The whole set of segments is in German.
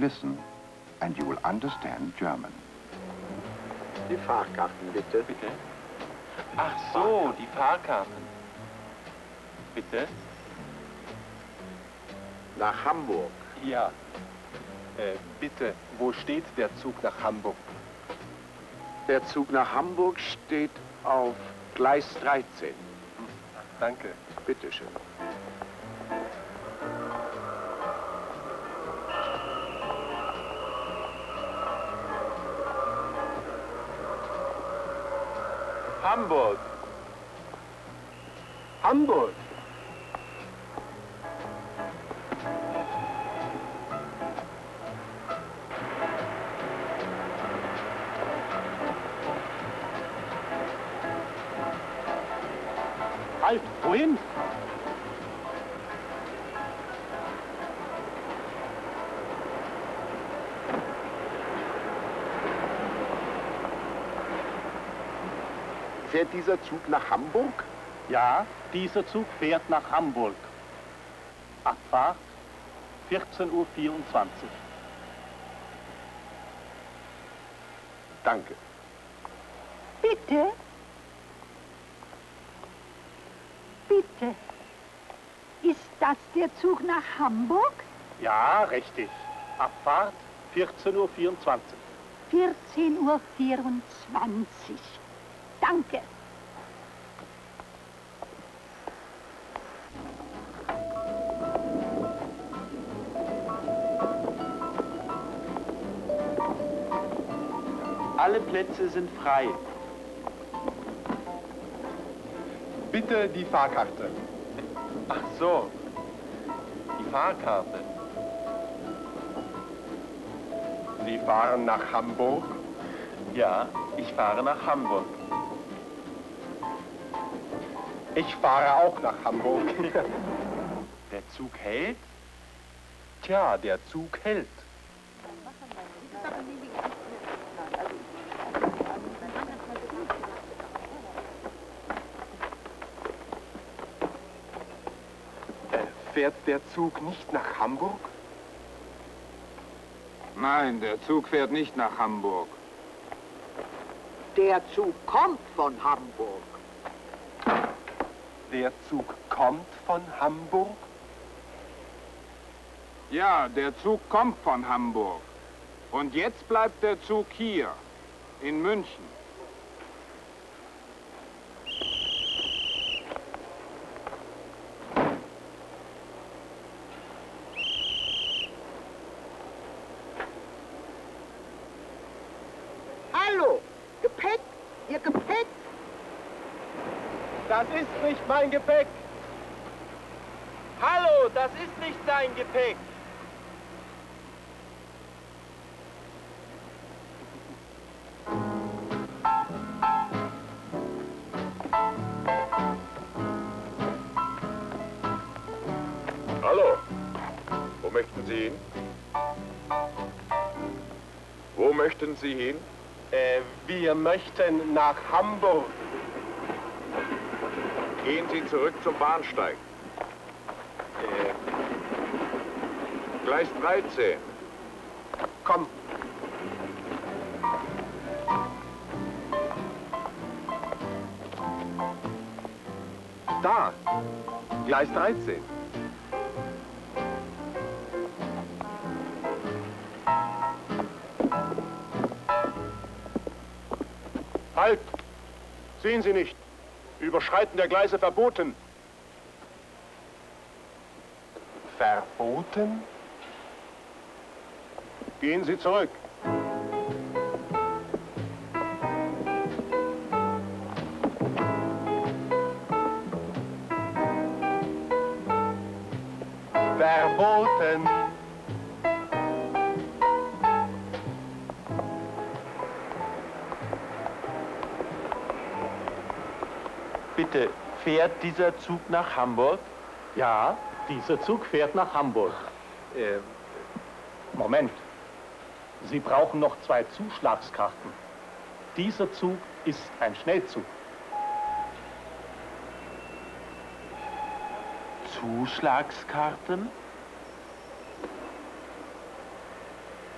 listen and you will understand German. Die Fahrkarten, bitte. Bitte? Ach so, die Fahrkarten. Bitte? Nach Hamburg. Ja. Bitte, wo steht der Zug nach Hamburg? Der Zug nach Hamburg steht auf Gleis 13. Danke. Bitte schön. Hamburg. Hamburg. Halt, wohin? Fährt dieser Zug nach Hamburg? Ja, dieser Zug fährt nach Hamburg. Abfahrt 14:24 Uhr. Danke. Bitte? Bitte. Ist das der Zug nach Hamburg? Ja, richtig. Abfahrt 14:24 Uhr. 14:24 Uhr. Danke. Alle Plätze sind frei. Bitte die Fahrkarte. Ach so, die Fahrkarte. Sie fahren nach Hamburg? Ja, ich fahre nach Hamburg. Ich fahre auch nach Hamburg. Der Zug hält? Tja, der Zug hält. Fährt der Zug nicht nach Hamburg? Nein, der Zug fährt nicht nach Hamburg. Der Zug kommt von Hamburg. Der Zug kommt von Hamburg? Ja, der Zug kommt von Hamburg. Und jetzt bleibt der Zug hier, in München. Hallo, Gepäck, Ihr Gepäck. Das ist nicht mein Gepäck. Hallo, das ist nicht dein Gepäck. Hallo, wo möchten Sie hin? Wo möchten Sie hin? Wir möchten nach Hamburg. Gehen Sie zurück zum Bahnsteig. Gleis 13. Komm. Da, Gleis 13. Halt! Sehen Sie nicht. Überschreiten der Gleise verboten. Verboten? Gehen Sie zurück. Verboten. Bitte, fährt dieser Zug nach Hamburg? Ja, dieser Zug fährt nach Hamburg. Moment. Sie brauchen noch 2 Zuschlagskarten. Dieser Zug ist ein Schnellzug. Zuschlagskarten?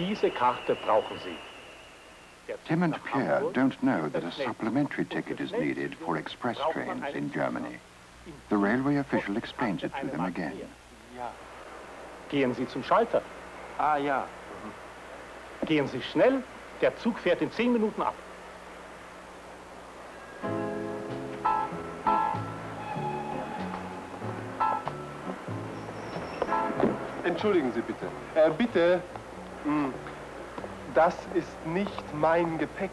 Diese Karte brauchen Sie. Tim and Pierre don't know that a supplementary ticket is needed for express trains in Germany. The railway official explains it to them again. Gehen Sie zum Schalter. Ah, ja. Gehen Sie schnell, der Zug fährt in 10 Minuten ab. Entschuldigen Sie bitte. Bitte. Das ist nicht mein Gepäck.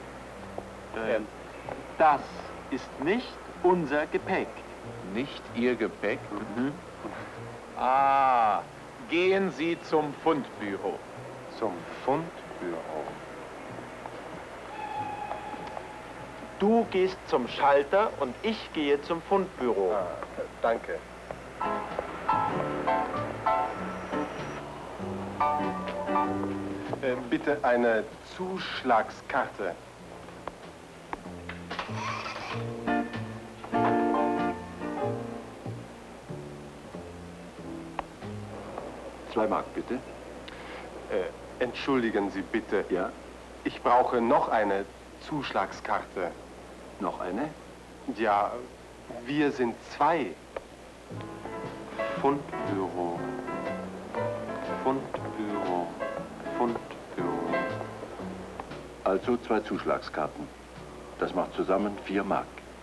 Das ist nicht unser Gepäck. Nicht Ihr Gepäck? Ah, gehen Sie zum Fundbüro. Zum Fundbüro. Du gehst zum Schalter und ich gehe zum Fundbüro. Ah, danke. Bitte eine Zuschlagskarte. €2, bitte. Entschuldigen Sie bitte. Ja? Ich brauche noch eine Zuschlagskarte. Noch eine? Ja, wir sind 2. Fundbüro. Fundbüro. Fundbüro. Also 2 Zuschlagskarten. Das macht zusammen 4 Mark.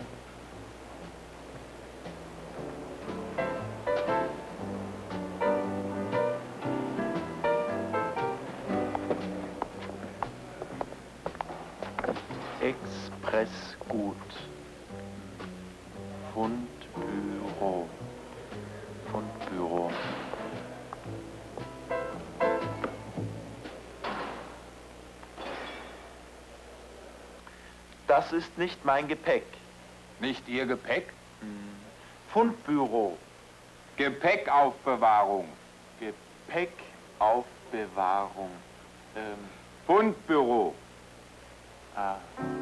Expressgut. Fundbüro. Fundbüro. Das ist nicht mein Gepäck. Nicht Ihr Gepäck? Fundbüro. Gepäckaufbewahrung. Gepäckaufbewahrung. Fundbüro. Ah.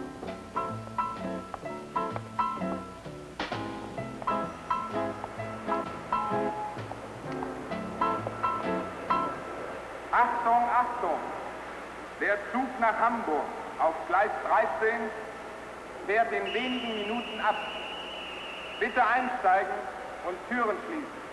Achtung, Achtung! Der Zug nach Hamburg auf Gleis 13 fährt in wenigen Minuten ab. Bitte einsteigen und Türen schließen.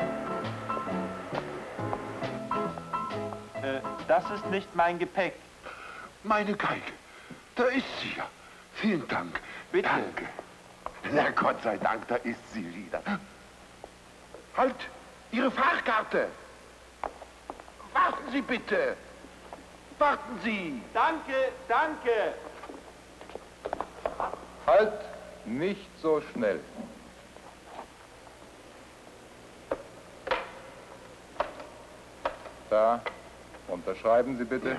Das ist nicht mein Gepäck. Meine Geige, da ist sie ja. Vielen Dank. Bitte. Danke. Na Gott sei Dank, da ist sie wieder. Halt! Ihre Fahrkarte! Warten Sie bitte! Warten Sie! Danke, danke. Halt! Nicht so schnell. Da, unterschreiben Sie bitte.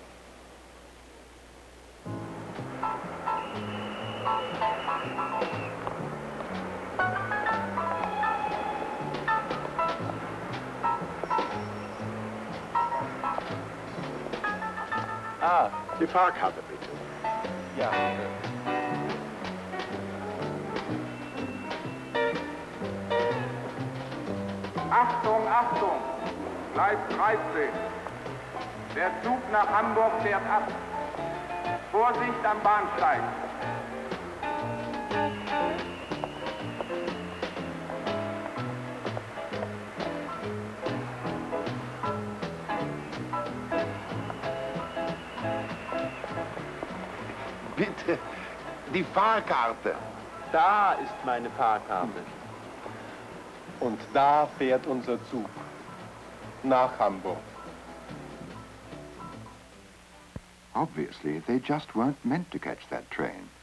Ah, Die Fahrkarte bitte. ja. Achtung, Achtung! Gleis 13. Der Zug nach Hamburg fährt ab. Vorsicht am Bahnsteig. Bitte, die Fahrkarte. Da ist meine Fahrkarte. Und da fährt unser Zug. Nach Hamburg. Obviously, they just weren't meant to catch that train.